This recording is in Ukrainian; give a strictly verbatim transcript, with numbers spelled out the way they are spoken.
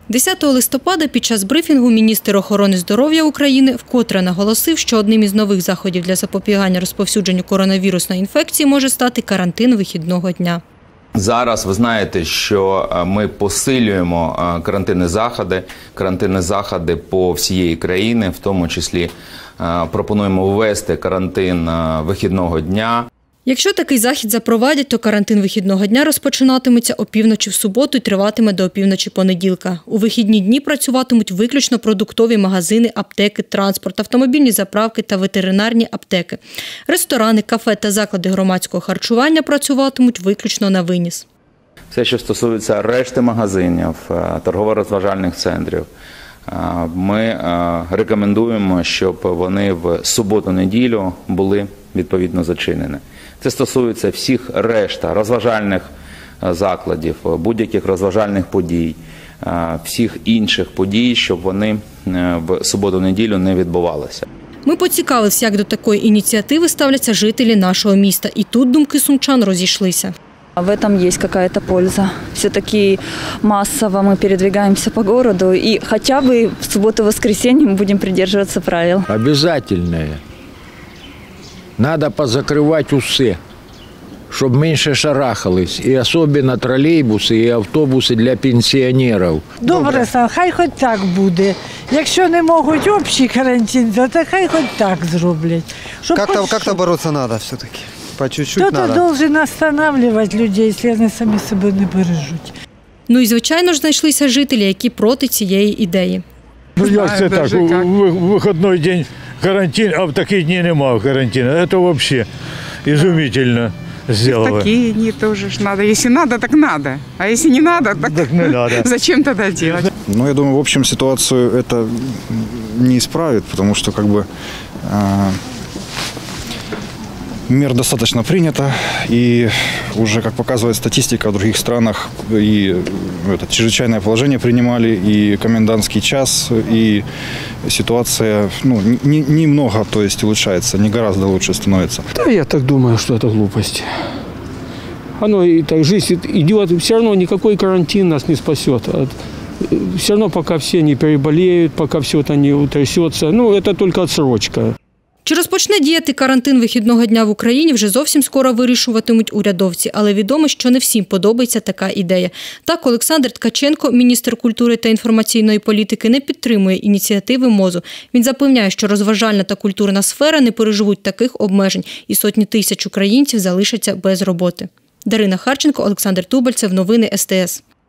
десятого листопада під час брифінгу міністр охорони здоров'я України вкотре наголосив, що одним із нових заходів для запобігання розповсюдженню коронавірусної інфекції може стати карантин вихідного дня. Зараз ви знаєте, що ми посилюємо карантинні заходи, карантинні заходи по всієї країні, в тому числі пропонуємо ввести карантин вихідного дня. Якщо такий захід запровадять, то карантин вихідного дня розпочинатиметься опівночі в суботу і триватиме до опівночі понеділка. У вихідні дні працюватимуть виключно продуктові магазини, аптеки, транспорт, автомобільні заправки та ветеринарні аптеки. Ресторани, кафе та заклади громадського харчування працюватимуть виключно на виніс. Все, що стосується решти магазинів, торгово-розважальних центрів, ми рекомендуємо, щоб вони в суботу-неділю були відповідно зачинені. Це стосується всіх решта розважальних закладів, будь-яких розважальних подій, всіх інших подій, щоб вони в суботу-неділю не відбувалися. Ми поцікавилися, як до такої ініціативи ставляться жителі нашого міста. І тут думки сумчан розійшлися. В этом есть какая-то польза. Все-таки массово мы передвигаемся по городу, и хотя бы в субботу-воскресенье мы будем придерживаться правил. Обязательное. Надо позакрывать усы, чтобы меньше шарахались. И особенно троллейбусы и автобусы для пенсионеров. Добре, хай хоч так буде. Якщо не можуть общий карантин, то хай хоч так зроблять. Как-то как-то бороться надо все-таки. По чуть-чуть надо. Хто-то должен останавливать людей, якщо вони самі себе не бережуть. Ну і, звичайно ж, знайшлися жителі, які проти цієї ідеї. Ну, як це так? У вихідний день карантин, а в такі дні немає карантину. Це взагалі ізумительно зроблено. В такі дні теж ж треба. Якщо треба, так треба. А якщо не треба, так, так не надо. Зачем тоді робити? Ну, я думаю, в общем, ситуацию это не исправит, потому что, как бы, э, мер достаточно принято, и уже, как показывает статистика, в других странах и это, чрезвычайное положение принимали, и комендантский час, и ситуация, ну, не, немного, то есть, улучшается, не гораздо лучше становится. Да, я так думаю, что это глупость. Оно и так, жизнь идет, все равно никакой карантин нас не спасет. Все равно, пока все не переболеют, пока все это не утрясется, ну, это только отсрочка. Чи розпочне діяти карантин вихідного дня в Україні, вже зовсім скоро вирішуватимуть урядовці. Але відомо, що не всім подобається така ідея. Так, Олександр Ткаченко, міністр культури та інформаційної політики, не підтримує ініціативи МОЗу. Він запевняє, що розважальна та культурна сфера не переживуть таких обмежень, і сотні тисяч українців залишаться без роботи. Дарина Харченко, Олександр Тубальцев. Новини ес те ес.